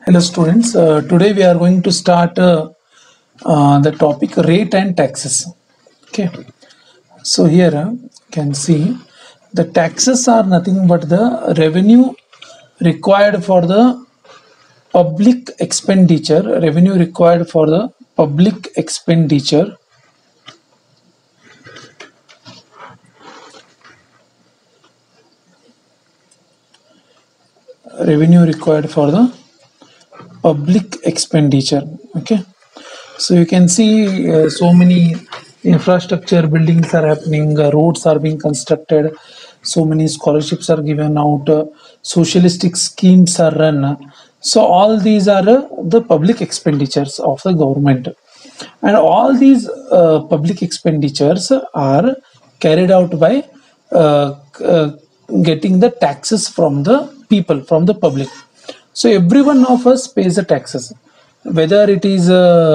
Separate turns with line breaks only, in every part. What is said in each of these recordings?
Hello students, today we are going to start the topic rate and taxes. Okay, so here you can see the taxes are nothing but the revenue required for the public expenditure, revenue required for the public expenditure, revenue required for the public expenditure. Okay, so you can see so many infrastructure buildings are happening, roads are being constructed, so many scholarships are given out, socialistic schemes are run. So all these are the public expenditures of the government, and all these public expenditures are carried out by uh, uh, getting the taxes from the people, from the public. So every one of us pays the taxes, whether it is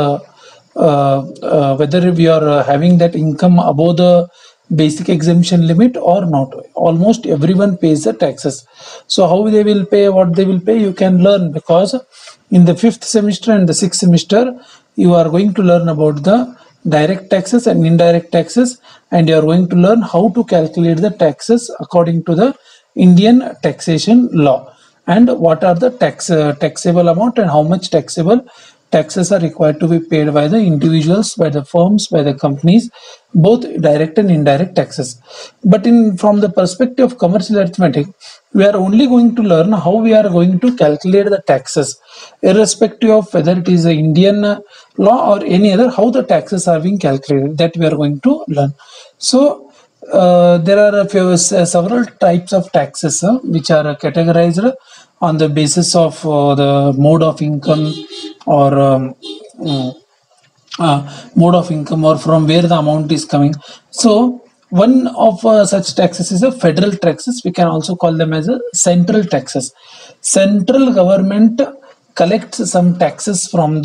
whether we are having that income above the basic exemption limit or not. Almost everyone pays the taxes. So how they will pay, what they will pay, you can learn, because in the fifth semester and the sixth semester you are going to learn about the direct taxes and indirect taxes, and you are going to learn how to calculate the taxes according to the Indian taxation law, and what are the taxable amount and how much taxes are required to be paid by the individuals, by the firms, by the companies, both direct and indirect taxes. But in from the perspective of commercial arithmetic, we are only going to learn how we are going to calculate the taxes, irrespective of whether it is the Indian law or any other, how the taxes are being calculated, that we are going to learn. So there are several types of taxes which are categorized on the basis of the mode of income, or mm, mode of income, or from where the amount is coming. So one of such taxes is a federal taxes. We can also call them as a central taxes. Central government collects some taxes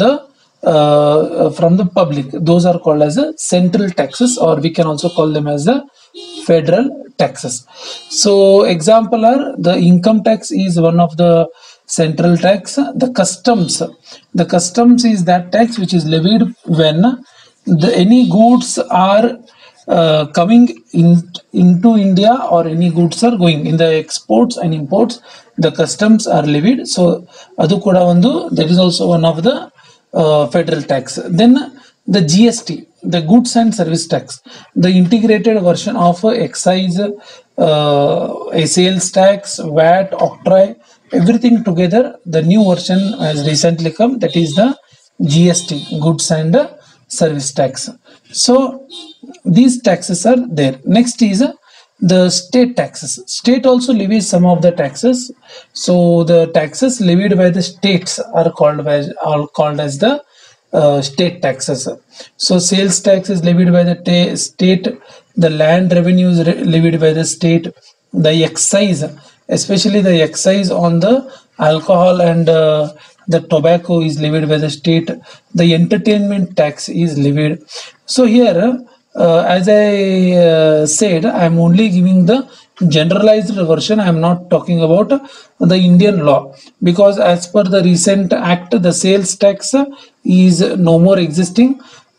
from the public. Those are called as a central taxes, or we can also call them as a federal taxes. So example are the income tax is one of the central tax. The customs is that tax which is levied when any goods are coming into India, or any goods are going in the exports and imports, the customs are levied. So adu kuda ಒಂದು, that is also one of the federal tax. Then the GST, the goods and service tax, the integrated version of excise, a sales tax, VAT, octroi, everything together. The new version has recently come, that is the GST, goods and service tax. So these taxes are there. Next is the state taxes. State also levies some of the taxes. So the taxes levied by the states are called as the state taxes. So sales tax is levied by the state, the land revenue is levied by the state, the excise, especially the excise on the alcohol and the tobacco, is levied by the state. The entertainment tax is levied. So here, as I said, I am only giving the generalized version. I am not talking about the Indian law, because as per the recent act, the sales tax is no more existing.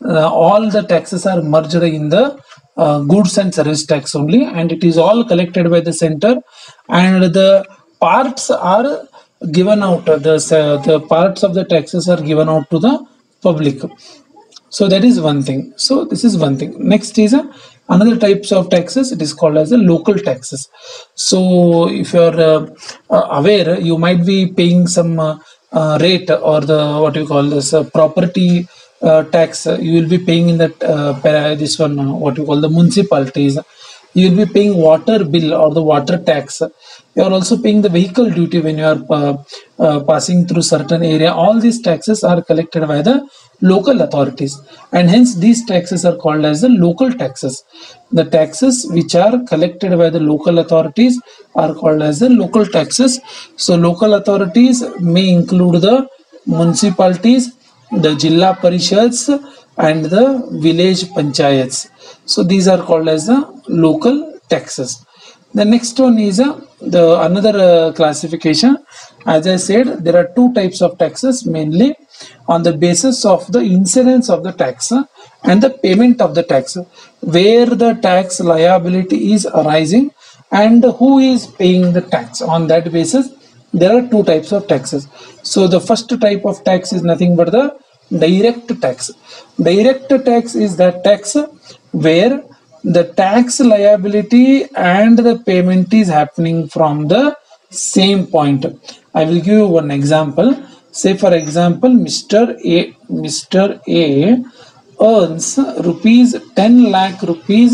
All the taxes are merged in the goods and service tax only, and it is all collected by the center, and the parts are given out. The parts of the taxes are given out to the public. So that is one thing. So this is one thing. Next is another types of taxes. It is called as the local taxes. So if you are aware, you might be paying some rate, or the what you call this property tax. You will be paying in that this one, what you call the municipalities. You will be paying water bill or the water tax. You are also paying the vehicle duty when you are passing through certain area. All these taxes are collected by the local authorities, and hence these taxes are called as the local taxes. The taxes which are collected by the local authorities are called as the local taxes. So local authorities may include the municipalities, the Jilla Parishads, and the village panchayats. So these are called as the local taxes. The next one is the another classification. As I said, there are two types of taxes, mainly on the basis of the incidence of the tax and the payment of the tax, where the tax liability is arising and who is paying the tax. On that basis, there are two types of taxes. So the first type of tax is nothing but the direct tax. Direct tax is that tax where the tax liability and the payment is happening from the same point. I will give you one example. Say for example, Mr. A earns rupees 10 lakh rupees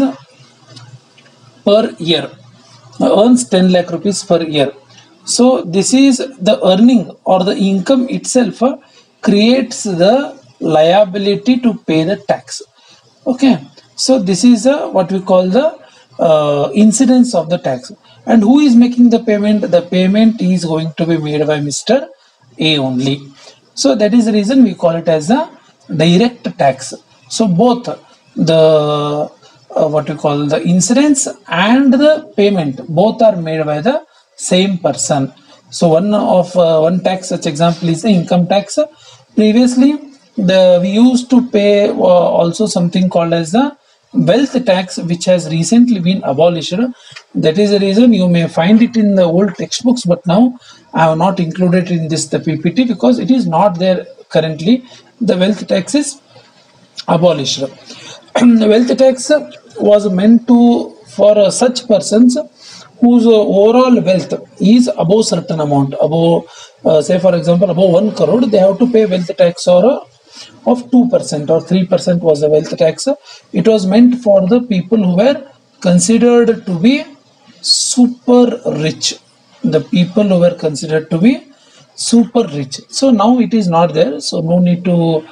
per year. Earns 10 lakh rupees per year. So this is the earning or the income itself creates the liability to pay the tax. Okay, so this is what we call the incidence of the tax. And who is making the payment? The payment is going to be made by Mr. A only. So that is the reason we call it as a direct tax. So both the what we call the incidence and the payment, both are made by the same person. So one tax such example is the income tax. Previously we used to pay also something called as the wealth tax, which has recently been abolished. That is the reason you may find it in the old textbooks, but now I have not included it in this the PPT because it is not there currently. The wealth tax is abolished. The wealth tax was meant to for such persons whose overall wealth is above certain amount, above say for example above 1 crore, they have to pay wealth tax or of 2% or 3% was the wealth tax. It was meant for the people who were considered to be super rich. The people who were considered to be super rich. So now it is not there. So no need to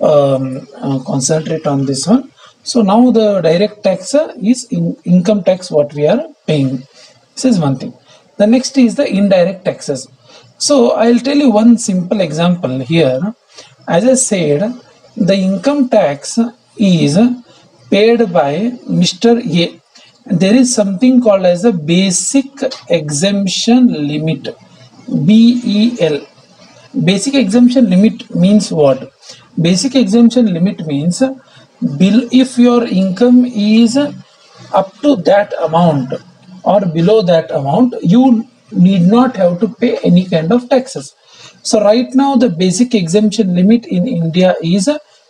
concentrate on this one. So now the direct tax is income tax what we are paying. This is one thing. The next is the indirect taxes. So I'll tell you one simple example here. As I said, the income tax is paid by Mr. A. There is something called as a basic exemption limit, BEL. Basic exemption limit means what? Basic exemption limit means if your income is up to that amount or below that amount, you need not have to pay any kind of taxes. So right now the basic exemption limit in India is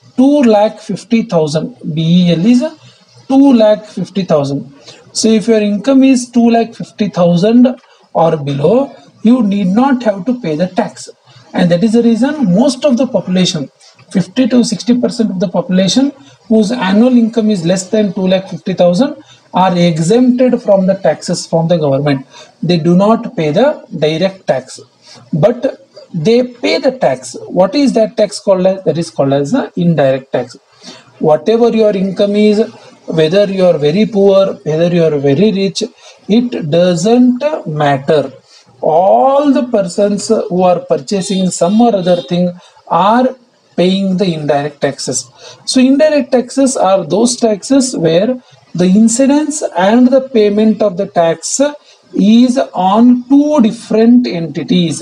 2,50,000. BEL is 2,50,000. So if your income is 2,50,000 or below, you need not have to pay the tax. And that is the reason most of the population, 50 to 60% of the population whose annual income is less than 2,50,000 are exempted from the taxes from the government. They do not pay the direct tax, but they pay the tax. What is that tax called as? That is called as the indirect tax. Whatever your income is, whether you are very poor, whether you are very rich, it doesn't matter. All the persons who are purchasing some or other thing are paying the indirect taxes. So indirect taxes are those taxes where the incidence and the payment of the tax is on two different entities.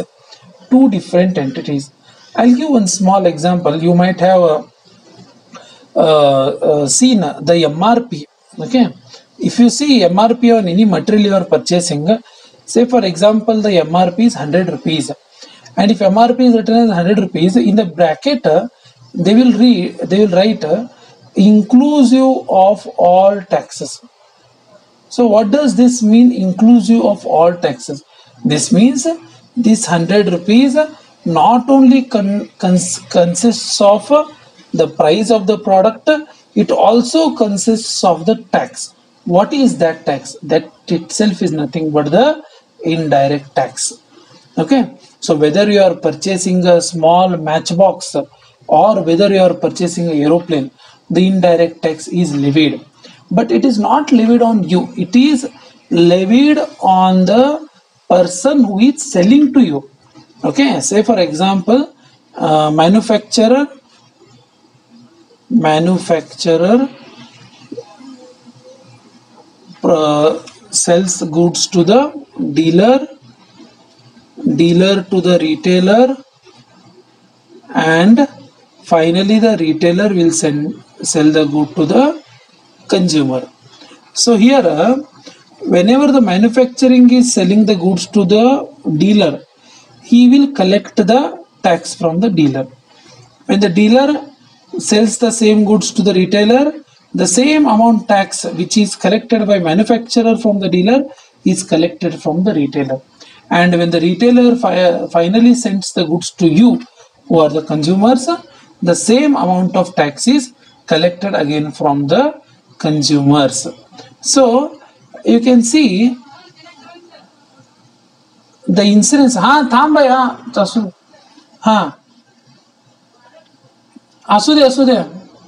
I'll give one small example. You might have seen the MRP. Okay, if you see MRP on any material you are purchasing, say for example the MRP is 100 rupees, and if MRP is written as 100 rupees, in the bracket they will write inclusive of all taxes. So what does this mean, inclusive of all taxes? This means this 100 rupees not only consists of the price of the product, it also consists of the tax. What is that tax? That itself is nothing but the indirect tax. Okay, so whether you are purchasing a small matchbox or whether you are purchasing an aeroplane, the indirect tax is levied. But it is not levied on you, it is levied on the person who is selling to you. Okay, say for example, manufacturer sells goods to the dealer, dealer to the retailer, and finally the retailer will sell the good to the consumer. So here whenever the manufacturing is selling the goods to the dealer, he will collect the tax from the dealer. When the dealer sells the same goods to the retailer, the same amount tax which is collected by manufacturer from the dealer is collected from the retailer. And when the retailer finally sends the goods to you, who are the consumers, the same amount of tax is collected again from the consumers. So you can see the incidence. थांब भाई असू दे.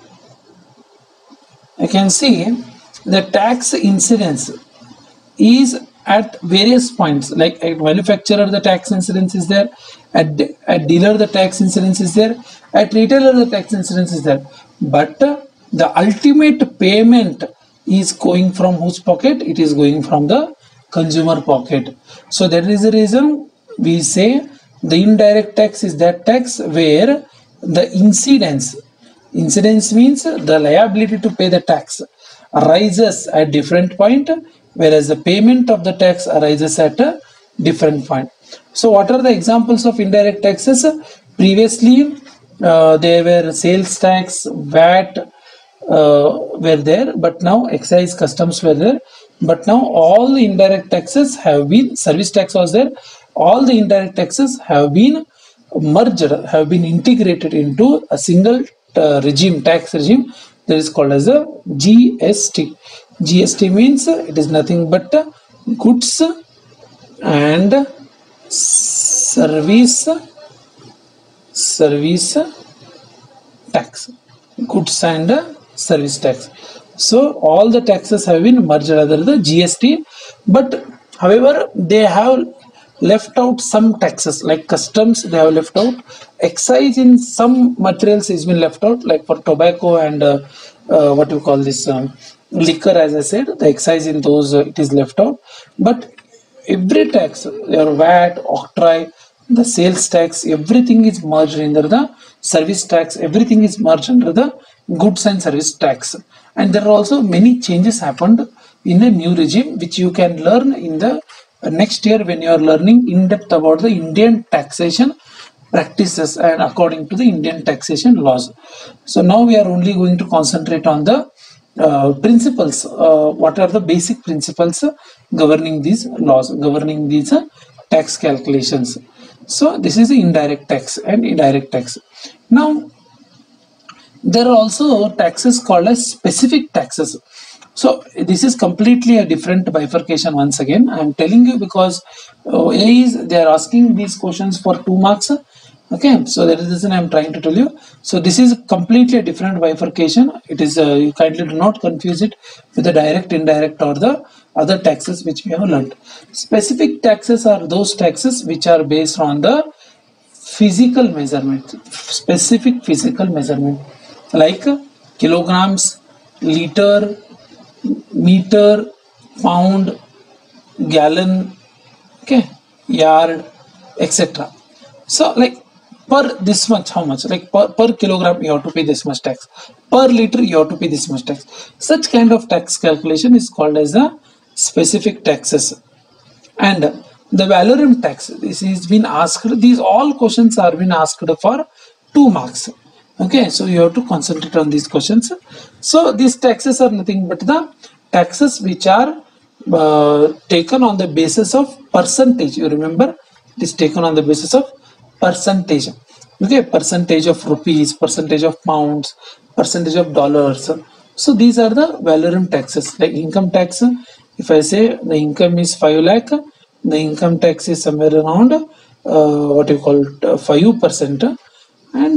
You can see the tax incidence is at various points. Like at manufacturer the tax incidence is there, at dealer the tax incidence is there, at retailer the tax incidence is there, but the ultimate payment is going from whose pocket? It is going from the consumer pocket. So that is the reason we say the indirect tax is that tax where the incidence means the liability to pay the tax arises at different point, whereas the payment of the tax arises at a different point. So what are the examples of indirect taxes? Previously there were sales tax, VAT were there, but now excise, customs were there, but now all the indirect taxes have been, service tax was there, all the indirect taxes have been merged, have been integrated into a single regime, tax regime, that is called as a GST. GST means it is nothing but goods and service tax. Goods and service tax. So all the taxes have been merged under the GST, but however they have left out some taxes, like customs they have left out, excise in some materials has been left out, like for tobacco and what you call this liquor, as I said, the excise in those it is left out, but every tax, your VAT, octroi, the sales tax, everything is merged under the service tax, everything is merged under the goods and service tax. And there are also many changes happened in the new regime, which you can learn in the next year when you are learning in depth about the Indian taxation practices and according to the Indian taxation laws. So now we are only going to concentrate on the principles. What are the basic principles governing these laws, governing these tax calculations? So this is the indirect tax and indirect tax. Now there are also taxes called as specific taxes. So this is completely a different bifurcation. Once again I am telling you, because they are asking these questions for 2 marks. Okay, so that is the reason I am trying to tell you. So this is completely a different bifurcation. It is you kindly do not confuse it with the direct, indirect or the other taxes which we have learned. Specific taxes are those taxes which are based on the physical measurement, specific physical measurement, like kilograms, liter, meter, pound, gallon, okay, yard, etc. So like per this much, how much, like per kilogram you have to pay this much tax, per liter you have to pay this much tax. Such kind of tax calculation is called as the specific taxes. And the valorum tax, this is been asked, these all questions are been asked for 2 marks. Okay, so you have to concentrate on these questions. So these taxes are nothing but the taxes which are taken on the basis of percentage. You remember, it is taken on the basis of percentage. Okay, percentage of rupees, percentage of pounds, percentage of dollars. So these are the valorum taxes. Like income tax, if I say the income is 5 lakh, the income tax is somewhere around what you call 5%, and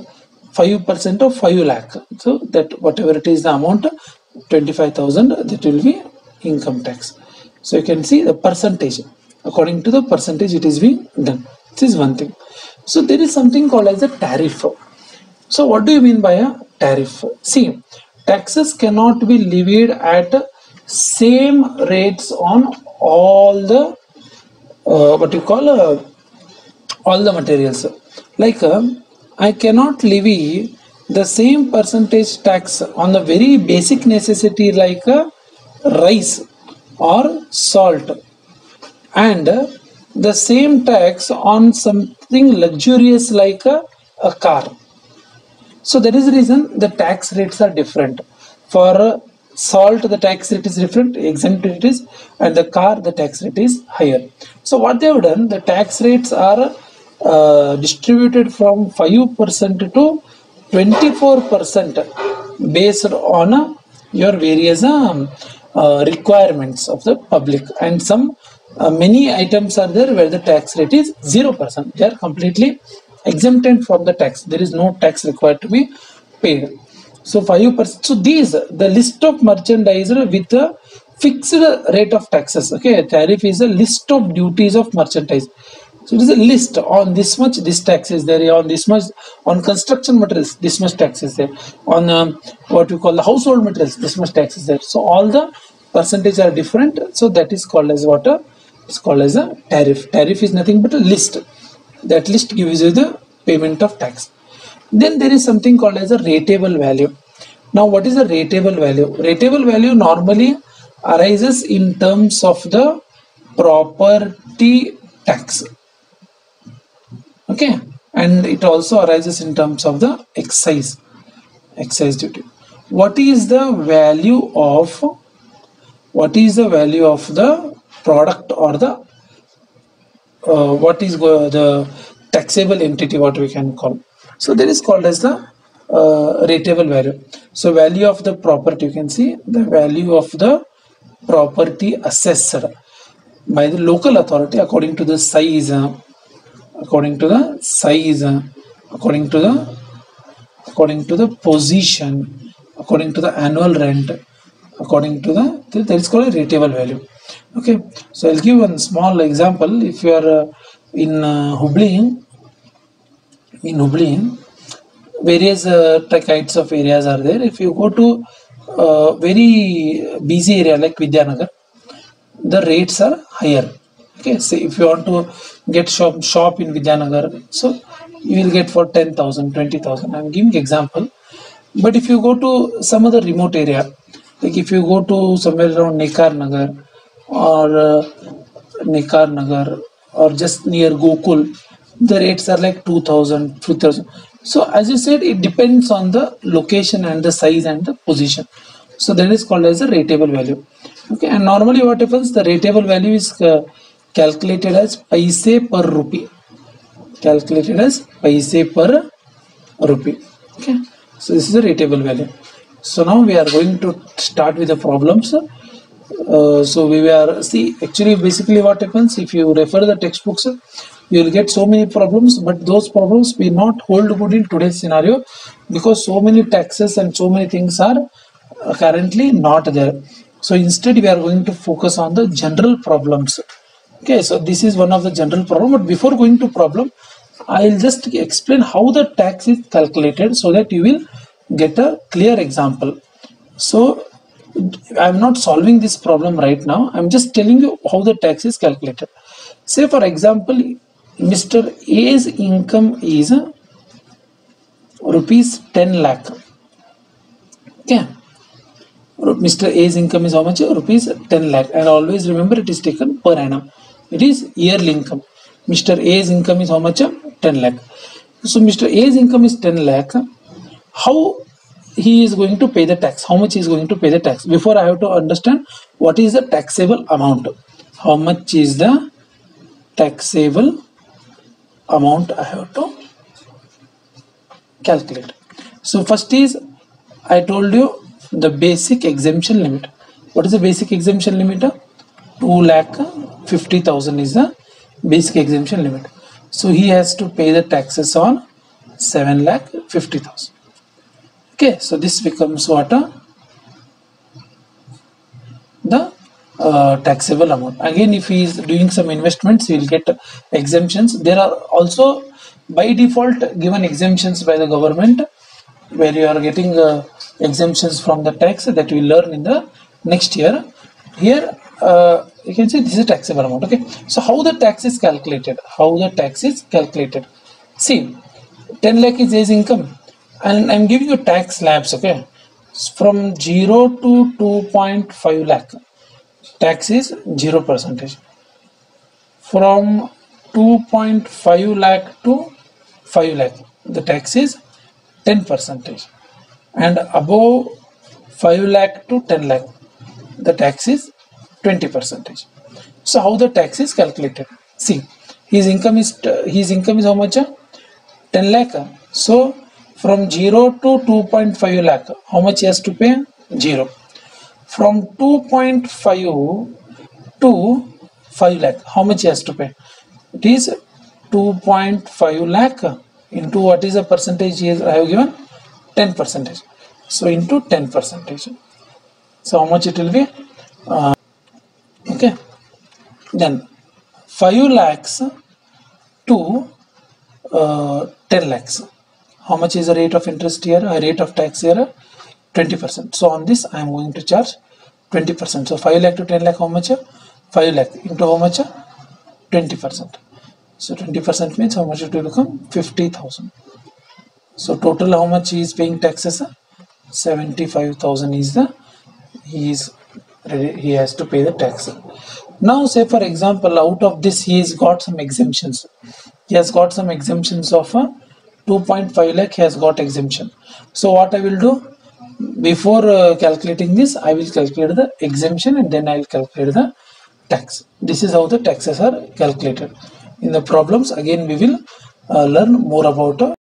5% of 5 lakh. So that whatever it is the amount, 25,000, that will be income tax. So you can see the percentage. According to the percentage it is being done. This is one thing. So there is something called as a tariff. So what do you mean by a tariff? See, taxes cannot be levied at same rates on all the what you call all the materials. Like I cannot levy the same percentage tax on the very basic necessity like rice or salt, and the same tax on something luxurious like a car. So that is the reason the tax rates are different. For salt, the tax rate is different, exempt it is, and the car, the tax rate is higher. So what they have done, the tax rates are distributed from 5% to 24% based on your various requirements of the public, and some many items are there where the tax rate is 0%. They are completely exempted from the tax. There is no tax required to be paid. So 5%. So these the list of merchandise with a fixed rate of taxes. Okay, tariff is a list of duties of merchandise. So it is a list. On this much this tax is there, on this much on construction materials this much tax is there, on what we call the household materials this much tax is there. So all the percentage are different. So that is called as what is called as a tariff. Tariff is nothing but a list. That list gives you the payment of tax. Then there is something called as a rateable value. Now what is a rateable value? Rateable value normally arises in terms of the property tax. Okay, and it also arises in terms of the excise duty. What is the value of the product, or the what is the taxable entity, what we can call? So that is called as the rateable value. So value of the property, you can see the value of the property assessed by the local authority according to the size, according to the position, according to the annual rent, according to the that is called a rateable value. Okay, so I'll give one small example. If you are in Hubli, various types of areas are there. If you go to very busy area like Vidyanagar, the rates are higher. Okay, so if you want to get shop in Vidyanagar, so you will get for 10,000, 20,000. I'm giving example. But if you go to some other remote area, like if you go to somewhere around Nekar Nagar or just near Gokul, the rates are like 2,000, 3,000. So as you said, it depends on the location and the size and the position. So that is called as a rateable value. Okay, and normally what happens, the rateable value is calculated as paise per rupee. Calculated as paise per rupee. Okay, so this is the rateable value. So now we are going to start with the problems. So we were actually basically what happens, if you refer the textbooks, you will get so many problems, but those problems will not hold good in today's scenario because so many taxes and so many things are currently not there. So instead we are going to focus on the general problems. Okay, so this is one of the general problem, but before going to problem, I'll just explain how the tax is calculated so that you will get a clear example. So I'm not solving this problem right now. I'm just telling you how the tax is calculated. Say for example, Mr. A's income is rupees 10 lakh. Okay. Mr. A's income is how much? Rupees 10 lakh. And always remember it is taken per annum. It is yearly income. Mr. A's income is how much? 10 lakh. So Mr. A's income is 10 lakh. How he is going to pay the tax? How much he is going to pay the tax? Before I have to understand what is the taxable amount. How much is the taxable amount I have to calculate. So first is, I told you the basic exemption limit. What is the basic exemption limit? 2,50,000 is the basic exemption limit. So he has to pay the taxes on 7,50,000. Okay, so this becomes what? The taxable amount. Again, if he is doing some investments, he will get exemptions. There are also by default given exemptions by the government, where you are getting exemptions from the tax that we learn in the next year. Here You can say this is taxable amount. Okay, so how the tax is calculated? See, 10 lakh is his income, and I'm giving you tax slabs. Okay, from 0 to 2.5 lakh, tax is 0%. From 2.5 lakh to 5 lakh, the tax is 10%, and above 5 lakh to 10 lakh, the tax is 20%. So how the tax is calculated? See, his income is how much? 10 lakh. So from 0 to 2.5 lakh, how much he has to pay? 0. From 2.5 to 5 lakh, how much he has to pay? It is 2.5 lakh into what is the percentage I have given? 10%. So into 10%. So how much it will be? Okay. Then 5 lakhs to 10 lakhs. How much is the rate of interest here? Rate of tax here? 20%. So on this I am going to charge 20%. So 5 lakh to 10 lakh, how much? 5 lakh into how much? 20%. So 20% means how much it will become? 50,000. So total how much he is paying taxes? 75,000 is the he has to pay the tax. Now say for example, out of this he has got some exemptions. He has got some exemptions of 2.5 lakh. He has got exemption. So what I will do, before calculating this, I will calculate the exemption and then I will calculate the tax. This is how the taxes are calculated. In the problems again we will learn more about